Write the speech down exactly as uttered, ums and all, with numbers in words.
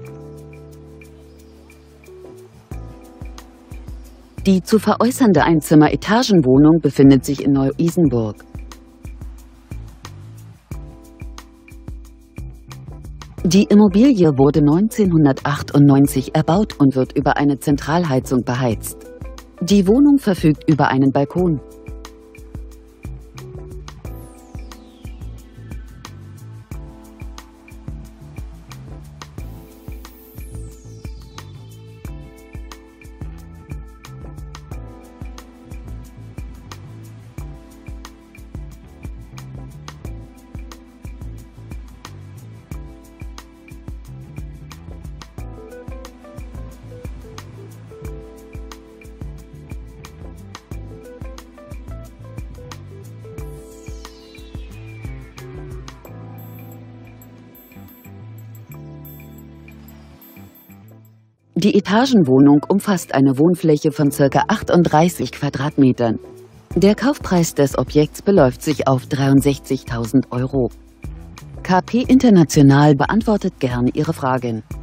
Die zu veräußernde Einzimmer-Etagenwohnung befindet sich in Neu-Isenburg. Die Immobilie wurde neunzehnhundertachtundneunzig erbaut und wird über eine Zentralheizung beheizt. Die Wohnung verfügt über einen Balkon. Die Etagenwohnung umfasst eine Wohnfläche von ca. achtunddreißig Quadratmetern. Der Kaufpreis des Objekts beläuft sich auf dreiundsechzigtausend Euro. K P International beantwortet gern Ihre Fragen.